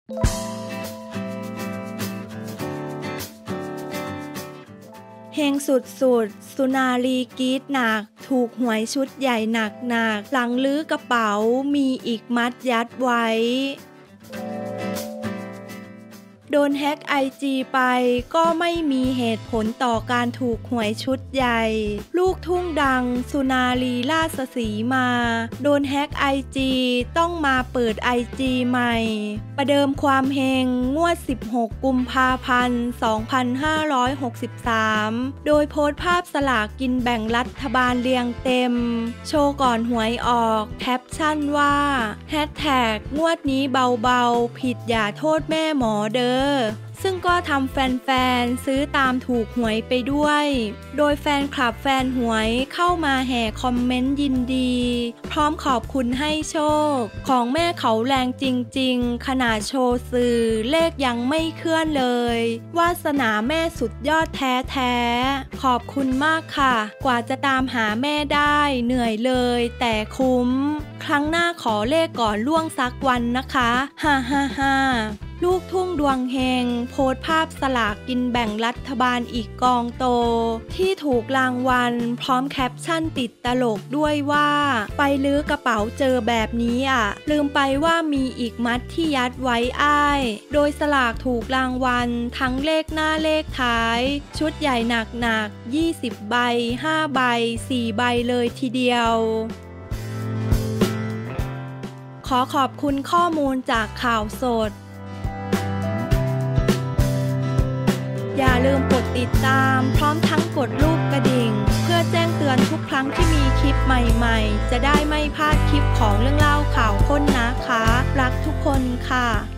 เฮงสุดๆสุนารีกรี๊ดหนักถูกหวยชุดใหญ่หนักหลังลื้อกระเป๋ามีอีกมัดยัดไว้โดนแฮ็กIG ไปก็ไม่มีเหตุผลต่อการถูกหวยชุดใหญ่ลูกทุ่งดังสุนารีราชสีมาโดนแฮ็กIG ต้องมาเปิด IG ใหม่ประเดิมความเฮงงวด16กุมภาพันธ์2563โดยโพสต์ภาพสลากกินแบ่งรัฐบาลเรียงเต็มโชว์ก่อนหวยออกแคปชั่นว่า#งวดนี้เบาๆผิดอย่าโทษแม่หมอเด้อซึ่งก็ทำแฟนๆซื้อตามถูกหวยไปด้วยโดยแฟนคลับแฟนหวยเข้ามาแห่คอมเมนต์ยินดีพร้อมขอบคุณให้โชคของแม่เขาแรงจริงๆขนาดโชว์สื่อเลขยังไม่เคลื่อนเลยวาสนาแม่สุดยอดแท้ๆขอบคุณมากค่ะกว่าจะตามหาแม่ได้เหนื่อยเลยแต่คุ้มครั้งหน้าขอเลขก่อนล่วงสักวันนะคะฮ่าลูกทุ่งดวงเฮงโพสต์ภาพสลากกินแบ่งรัฐบาลอีกกองโตที่ถูกรางวัลพร้อมแคปชั่นติดตลกด้วยว่าไปลื้อกระเป๋าเจอแบบนี้ลืมไปว่ามีอีกมัดที่ยัดไว้อ้ายโดยสลากถูกรางวัลทั้งเลขหน้าเลขท้ายชุดใหญ่หนัก20ใบ5ใบ4ใบเลยทีเดียวขอขอบคุณข้อมูลจากข่าวสดอย่าลืมกดติดตามพร้อมทั้งกดรูปกระดิ่งเพื่อแจ้งเตือนทุกครั้งที่มีคลิปใหม่ๆจะได้ไม่พลาดคลิปของเรื่องเล่าข่าวค้นนะคะรักทุกคนค่ะ